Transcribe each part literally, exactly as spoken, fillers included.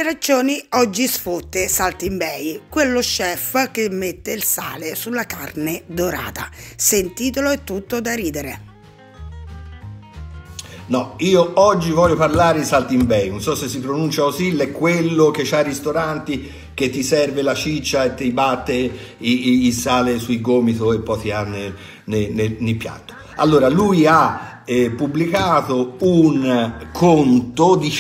Dichiarazioni oggi sfotte Saltin Bey, quello chef che mette il sale sulla carne dorata. Sentitelo, è tutto da ridere. No, io oggi voglio parlare di Saltin Bey, non so se si pronuncia così, è quello che c'ha i ristoranti che ti serve la ciccia e ti batte il sale sui gomito e poi ti ha nel, nel, nel, nel piatto. Allora, lui ha eh, pubblicato un conto di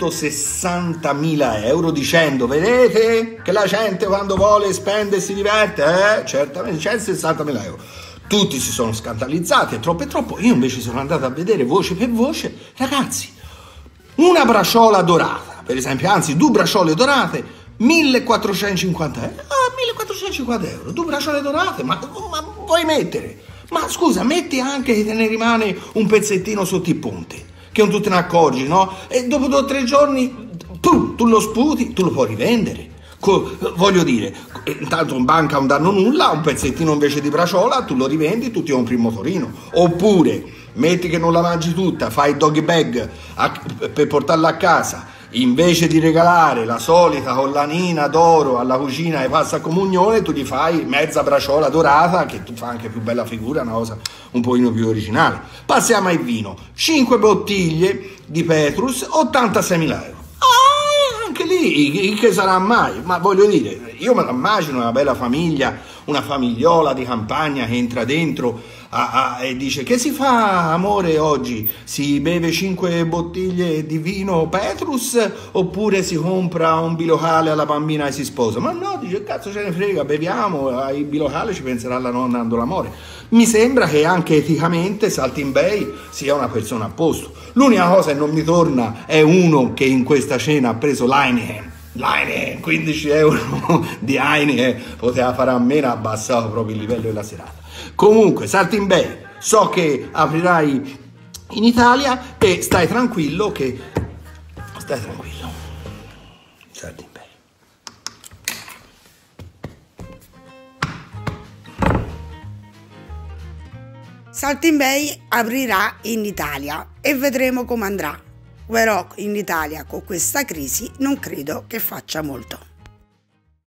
centosessantamila euro dicendo: vedete che la gente quando vuole spende e si diverte? Eh? Certamente, centosessantamila euro. Tutti si sono scandalizzati, è troppo è troppo. Io invece sono andato a vedere voce per voce. Ragazzi, una braciola dorata, per esempio, anzi due braciole dorate, millequattrocentocinquanta euro. Ah, millequattrocentocinquanta euro, due bracciole dorate, ma, ma vuoi mettere? Ma scusa, metti anche che te ne rimane un pezzettino sotto i ponti, che non tu te ne accorgi, no? E dopo due o tre giorni, pum, tu lo sputi, tu lo puoi rivendere. Co- voglio dire, intanto in banca non danno nulla, un pezzettino invece di braciola, tu lo rivendi, tu ti compri un motorino. Oppure, metti che non la mangi tutta, fai il doggy bag a- per portarla a casa. Invece di regalare la solita collanina d'oro alla cucina e pasta a comunione, tu gli fai mezza braciola dorata, che tu fa anche più bella figura, una cosa un pochino più originale. Passiamo al vino, cinque bottiglie di Petrus, ottantaseimila euro. Ah, anche lì, che sarà mai? Ma voglio dire, io me la immagino una bella famiglia, una famigliola di campagna che entra dentro a, a, e dice: che si fa, amore, oggi? Si beve cinque bottiglie di vino Petrus oppure si compra un bilocale alla bambina e si sposa? Ma no, dice, cazzo ce ne frega, beviamo, ai bilocale ci penserà la nonna dando l'amore. Mi sembra che anche eticamente Saltin Bey sia una persona a posto. L'unica cosa che non mi torna è uno che in questa cena ha preso l'Heineken. L'Heineken, quindici euro di Heineken, poteva fare a meno, ha abbassato proprio il livello della serata. Comunque, Saltin Bey, so che aprirai in Italia e stai tranquillo che... Stai tranquillo. Saltin Bey. Saltin Bey aprirà in Italia e vedremo come andrà. Però in Italia con questa crisi non credo che faccia molto.